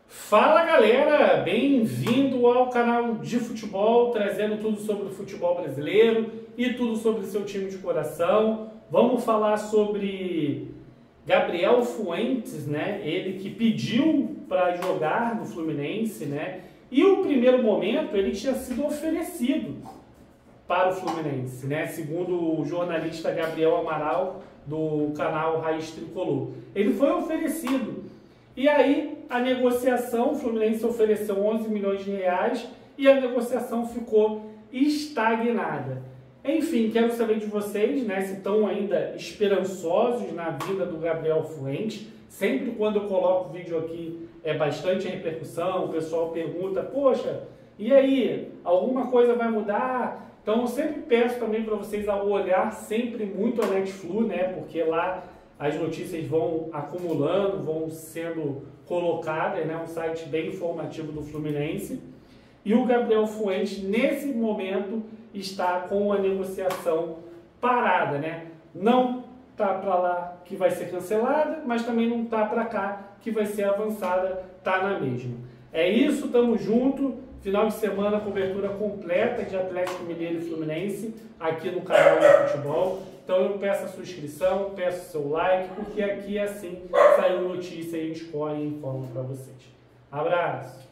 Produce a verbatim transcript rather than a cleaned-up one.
Fala galera, bem-vindo ao canal de futebol, trazendo tudo sobre o futebol brasileiro e tudo sobre o seu time de coração. Vamos falar sobre Gabriel Fuentes, né? Ele que pediu para jogar no Fluminense, né? E o primeiro momento ele tinha sido oferecido para o Fluminense, né? Segundo o jornalista Gabriel Amaral do canal Raiz Tricolor. Ele foi oferecido. E aí a negociação, o Fluminense ofereceu onze milhões de reais e a negociação ficou estagnada. Enfim, quero saber de vocês, né, se estão ainda esperançosos na vida do Gabriel Fuentes. Sempre quando eu coloco o vídeo aqui é bastante repercussão, o pessoal pergunta, poxa, e aí, alguma coisa vai mudar? Então eu sempre peço também para vocês olhar sempre muito a Netflu, né, porque lá as notícias vão acumulando, vão sendo colocadas, né? Um site bem informativo do Fluminense. E o Gabriel Fuentes, nesse momento, está com a negociação parada, né? Não tá para lá que vai ser cancelada, mas também não tá para cá que vai ser avançada, tá na mesma. É isso, tamo junto. Final de semana, cobertura completa de Atlético Mineiro e Fluminense aqui no canal de futebol. Então eu peço a sua inscrição, peço o seu like, porque aqui é assim, saiu notícia e a gente corre e informa para vocês. Abraço!